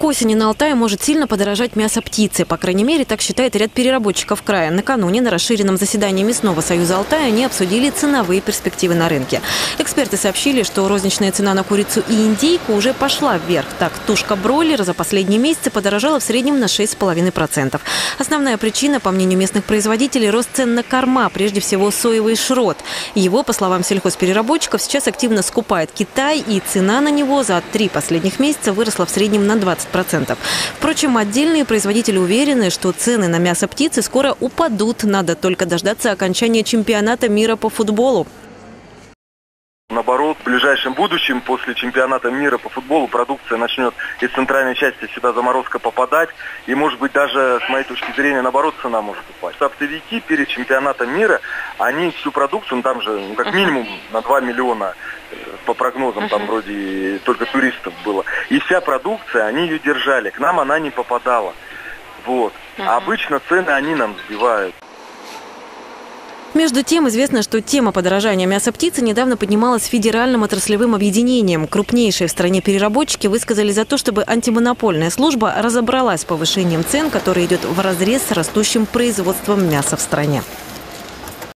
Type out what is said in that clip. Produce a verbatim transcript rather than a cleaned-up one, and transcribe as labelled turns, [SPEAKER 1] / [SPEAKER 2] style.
[SPEAKER 1] К осени на Алтае может сильно подорожать мясо птицы. По крайней мере, так считает ряд переработчиков края. Накануне на расширенном заседании Мясного союза Алтая они обсудили ценовые перспективы на рынке. Эксперты сообщили, что розничная цена на курицу и индейку уже пошла вверх. Так, тушка бройлера за последние месяцы подорожала в среднем на шесть целых пять десятых процента. Основная причина, по мнению местных производителей, рост цен на корма, прежде всего соевый шрот. Его, по словам сельхозпереработчиков, сейчас активно скупает Китай, и цена на него за три последних месяца выросла в среднем на двадцать процентов. Впрочем, отдельные производители уверены, что цены на мясо птицы скоро упадут. Надо только дождаться окончания чемпионата мира по футболу.
[SPEAKER 2] Наоборот, в ближайшем будущем, после чемпионата мира по футболу, продукция начнет из центральной части сюда заморозка попадать. И, может быть, даже, с моей точки зрения, наоборот, цена может упасть. Оптовики перед чемпионатом мира, они всю продукцию, ну, там же, ну, как минимум на два миллиона, по прогнозам, там вроде только туристов было. И вся продукция, они ее держали. К нам она не попадала. Вот. А обычно цены они нам сбивают.
[SPEAKER 1] Между тем, известно, что тема подорожания мяса птицы недавно поднималась федеральным отраслевым объединением. Крупнейшие в стране переработчики высказали за то, чтобы антимонопольная служба разобралась с повышением цен, которое идет вразрез с растущим производством мяса в стране.